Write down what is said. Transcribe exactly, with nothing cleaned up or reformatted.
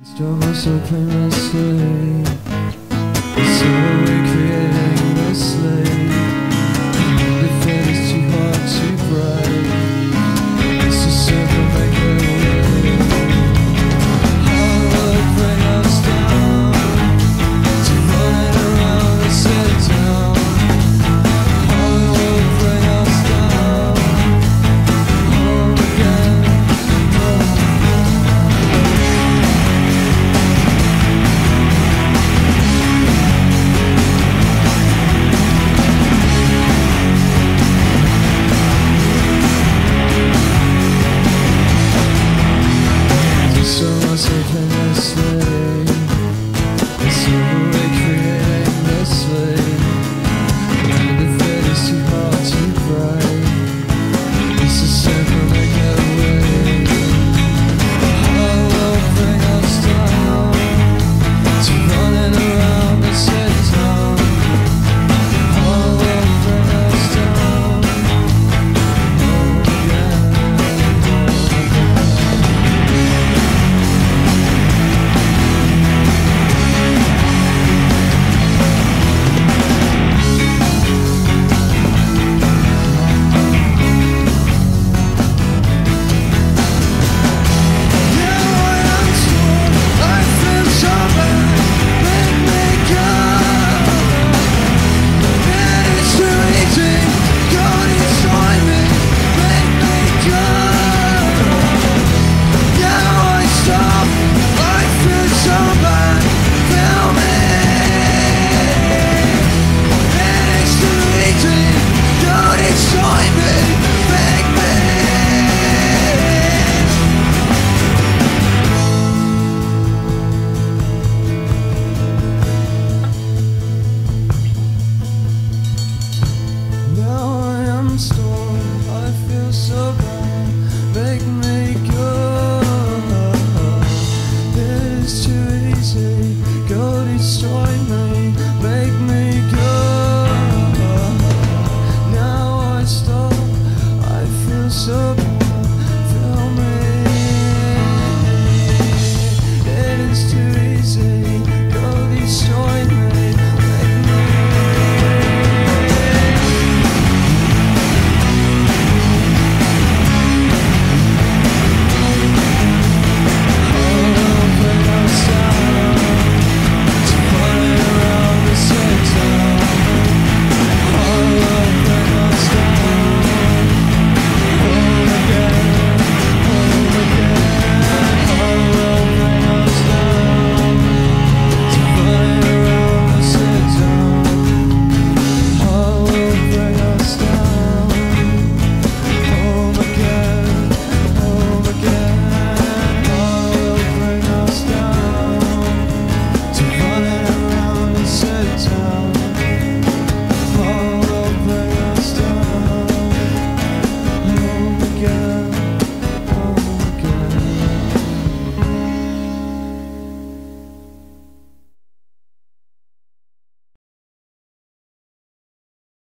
Struggle so painlessly, slowly creating the slave. The fate is too hard to bright. It's a simple make it away. Hard work bring us down to running around and sit down. Hard work bring us down home again. So much of painlessly.